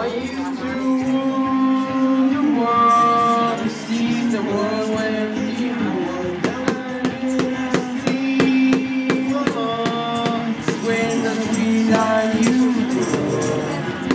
I used to rule the world, to see the world when you were see along when the sweet I used to grow.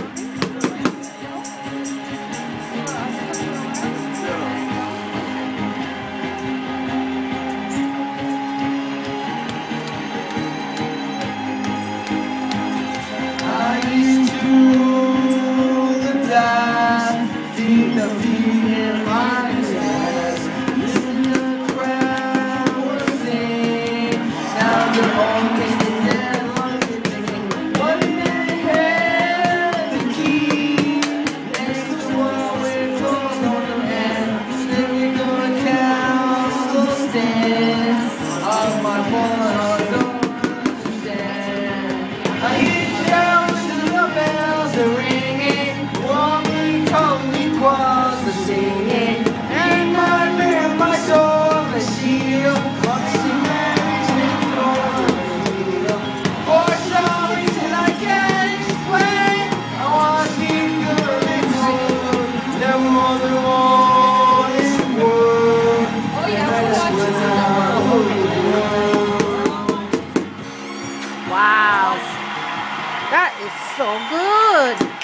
I used to rule the dice, feel the beat in my chest. Listen to the crowd was sing. Now you're all thinking that I'm thinking, what if they had the key? Next to the wall with clothes on the hand. Then we're gonna count those stands of my one or don't understand. I hear bells and the bells are ringing, walking coldly across the singing, and my soul a shield, watching management over the field. For some reason I can't explain, I want to be good and good. Never more than one in the world. That's when I hold the world. Wow, that is so good.